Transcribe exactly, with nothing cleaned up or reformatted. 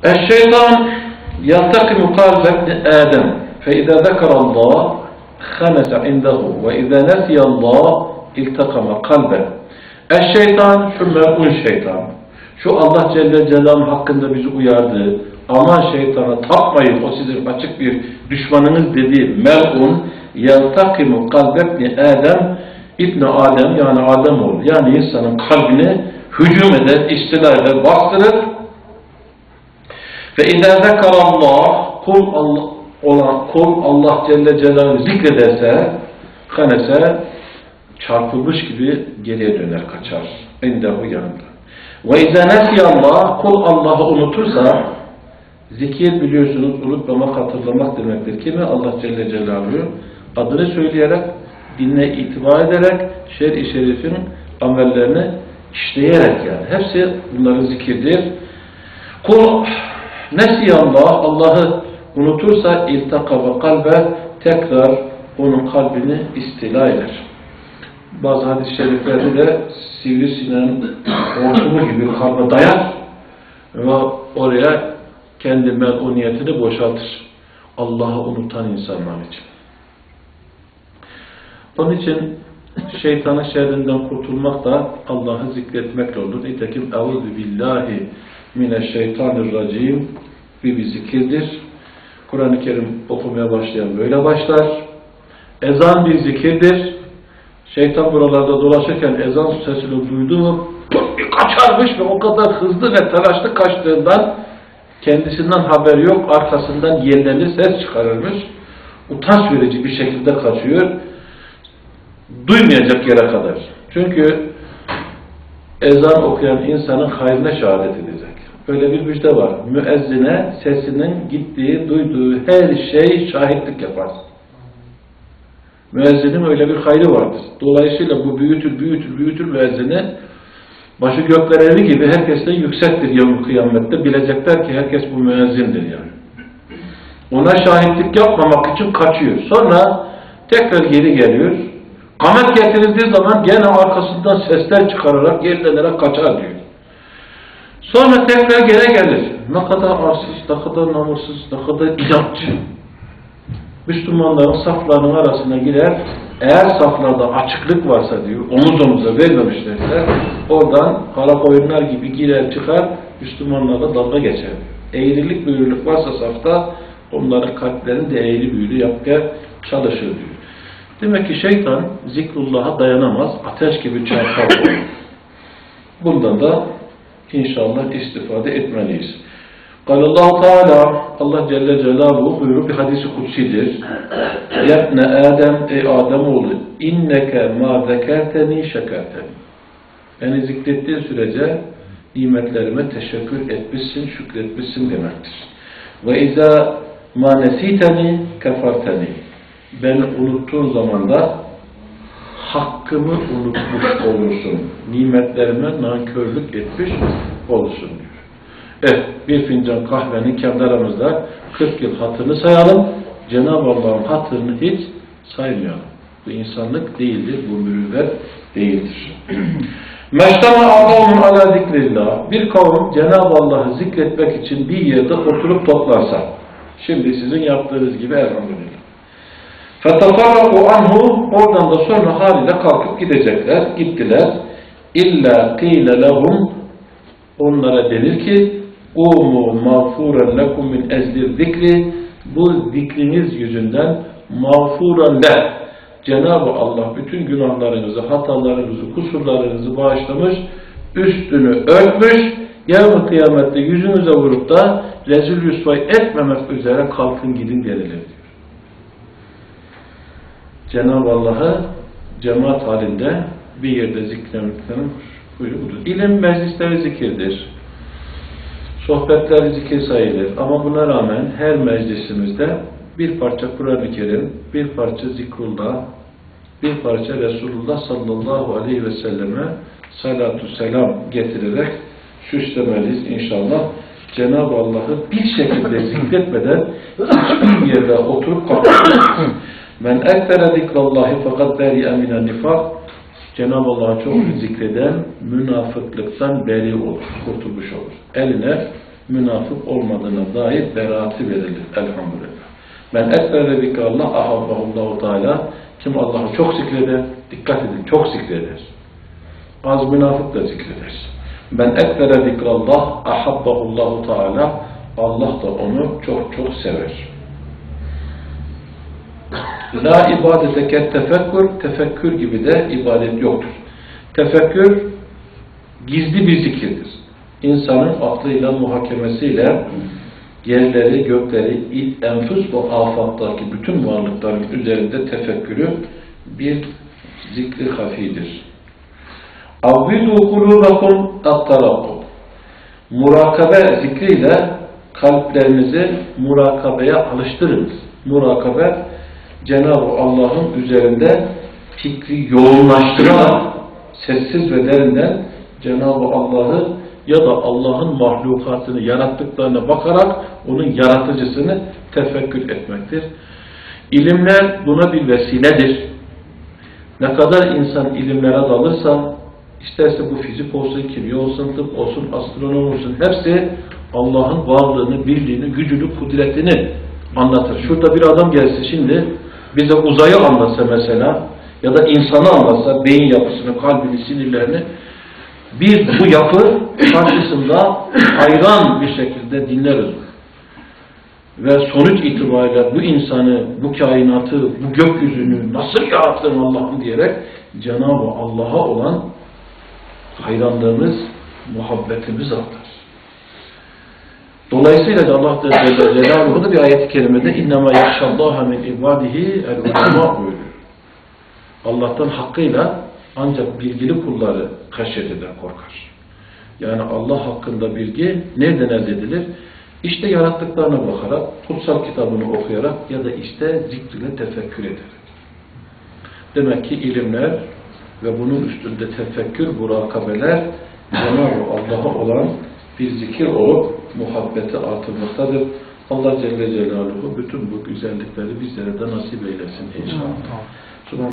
الشيطان يلتقم قلب ابن آدم فإذا ذكر الله خنس عنده وإذا نسي الله التقم قلبه. Eşşeytan şu mel'un şeytan. Şu Allah Celle Celaluhu hakkında bizi uyardığı, aman şeytana tapmayın, o sizin açık bir düşmanınız dediği mel'un yeltakimu kalbebni Adem, İbni Adem yani Ademoğlu yani insanın kalbini hücum eder, istila eder, bastırır. Ve izâ zekarallah, kul Allah olan kul Allah Celle Celaluhu zikrederse, kanese çarpılmış gibi geriye döner, kaçar. İndehu yanında. Ve izâ nesiyallah, kul Allah'ı unutursa, zikir biliyorsunuz, unutmamak, hatırlamak demektir. Kimi? Allah Celle Celaluhu adını söyleyerek, dinle itibar ederek, şer-i şerifin amellerini işleyerek yani. Hepsi bunların zikirdir. Kul nesiyallah, Allah'ı unutursa iltakaba kalbe, tekrar onun kalbini istila eder. Bazı hadis-i şeriflerde de sivrisineğin hortumu gibi kalbe dayar ve oraya kendi meluniyetini boşaltır. Allah'ı unutan insanlar için. Onun için şeytanın şerrinden kurtulmak da Allah'ı zikretmekle olur. Nitekim Eûzü billahi mineşşeytanirracim bir bir zikirdir. Kur'an-ı Kerim okumaya başlayan böyle başlar. Ezan bir zikirdir. Şeytan buralarda dolaşırken ezan sesini duydu mu kaçarmış ve o kadar hızlı ve telaşlı kaçtığından kendisinden haber yok, arkasından yerlerli ses çıkarırmış. Utanç verici bir şekilde kaçıyor. Duymayacak yere kadar. Çünkü ezan okuyan insanın hayrına şehadet edecek. Böyle bir müjde var. Müezzine sesinin gittiği, duyduğu her şey şahitlik yapar. Müezzinin öyle bir hayrı vardır. Dolayısıyla bu büyütür, büyütür, büyütür müezzini. Başı gökler evi gibi herkesten yüksektir yevm-i kıyamette. Bilecekler ki herkes bu müezzindir yani. Ona şahitlik yapmamak için kaçıyor. Sonra tekrar geri geliyor. Kamet getirildiği zaman gene arkasından sesler çıkararak yerlere kaçar diyor. Sonra tekrar geri gelir. Ne kadar arsız, ne kadar namursuz, ne kadar inatçı. Müslümanların saflarının arasına girer. Eğer saflarda açıklık varsa diyor, omuz omuza vermemişlerse oradan kara koyunlar gibi girer çıkar, Müslümanlarla dalga geçer. Eğrilik büyürlük varsa safta onların kalplerini de eğri büyülü yapmaya çalışır diyor. Demek ki şeytan zikrullah'a dayanamaz, ateş gibi çarpar. Bundan da İnşallah istifade etmeliyiz. Allahu Teala Allah Celle Celaluhu buyuruyor bir hadisi kutsidir. Yebne Adem ey Ademoğlu inneke ma zekerteni şekerteni. Beni zikrettiğin sürece nimetlerime teşekkür etmişsin, şükretmişsin demektir. Ve izâ ma nesiteni keferteni. Beni unuttuğun zaman da hakkımı unutmuş olursun. Nimetlerime nankörlük etmiş olursun diyor. Evet, bir fincan kahvenin kendi aramızda kırk yıl hatırını sayalım. Cenab-ı Allah'ın hatırını hiç saymayalım. Bu insanlık değildir, bu mürüvvet değildir. Meştama Allah'ın ala zikrillah. Bir kavim Cenab-ı Allah'ı zikretmek için bir yerde oturup toplarsa, şimdi sizin yaptığınız gibi elhamdülillah. فَتَفَرَّقُوا anhu, oradan da sonra haliyle kalkıp gidecekler, gittiler. İlla qîle lehum, onlara denir ki قُومُوا مَغْفُورًا لَكُمْ مِنْ اَزْلِ zikri, bu zikriniz yüzünden mağfuran le, Cenab-ı Allah bütün günahlarınızı, hatalarınızı, kusurlarınızı bağışlamış, üstünü örtmüş, yarın kıyamette yüzünüze vurup da rezil rüsvay etmemek üzere kalkın gidin denilir diyor. Cenab-ı Allah'ı cemaat halinde bir yerde zikretmenin buyruğudur. İlim meclisleri zikirdir. Sohbetler zikir sayılır. Ama buna rağmen her meclisimizde bir parça Kur'an-ı Kerim, bir parça zikrullah, bir parça Resulullah sallallahu aleyhi ve selleme salatu selam getirerek süslemeliyiz inşallah. Cenab-ı Allah'ı bir şekilde zikretmeden hiçbir yerde oturup kalkmayacağız. Men ekbere zikrallahi fakat beri'e minen nifak. Cenab-ı Allah'ı çok zikreden münafıklıktan beri olur, kurtulmuş olur. Eline münafık olmadığına dair beraati verilir. Elhamdülillah. Men ekbere zikrallah ahabbahullahu teala. Kim Allah'ı çok zikreder, dikkat edin, çok zikreder. Az münafık da zikreder. Men ekbere zikrallah ahabbahullahu teala. Allah da onu çok çok sever. La ibadete ket tefekkür, tefekkür gibi de ibadet yoktur. Tefekkür gizli bir zikirdir. İnsanın aklıyla, muhakemesiyle yerleri, gökleri, enfüs ve afaktaki bütün varlıkların üzerinde tefekkürü bir zikri hafidir. Avvidu kulubakum at-tarakkub. Murakabe zikriyle kalplerinizi murakabeye alıştırınız. Murakabe, Cenab-ı Allah'ın üzerinde fikri yoğunlaştırarak sessiz ve derinden Cenab-ı Allah'ı ya da Allah'ın mahlukatını yarattıklarına bakarak onun yaratıcısını tefekkür etmektir. İlimler buna bir vesiledir. Ne kadar insan ilimlere dalırsa, isterse bu fizik olsun, kimya olsun, tıp olsun, astronom olsun, hepsi Allah'ın varlığını, birliğini, gücünü, kudretini anlatır. Şurada bir adam gelse şimdi bize uzayı anlatsa mesela ya da insanı anlatsa, beyin yapısını, kalbini, sinirlerini, biz bu yapı karşısında hayran bir şekilde dinleriz. Ve sonuç itibariyle bu insanı, bu kainatı, bu gökyüzünü nasıl yarattın Allah'ım diyerek Cenab-ı Allah'a olan hayranlığımız, muhabbetimiz artar. Dolayısıyla da Allah Celle Celaluhu da bir ayet-i kerimede اِنَّمَا يَخْشَ اللّٰهَ مِنْ اِبَادِهِ الْعُلَمَا buyuruyor. Allah'tan hakkıyla ancak bilgili kulları haşyet eder, korkar. Yani Allah hakkında bilgi nereden elde edilir? İşte yarattıklarına bakarak, kutsal kitabını okuyarak ya da işte zikriyle tefekkür ederek. Demek ki ilimler ve bunun üstünde tefekkür, murakabeler Cenab-ı Allah'a olan bir zikir olup muhabbeti artırmaktadır. Allah Celle Celaluhu bütün bu güzellikleri bizlere de nasip eylesin inşallah.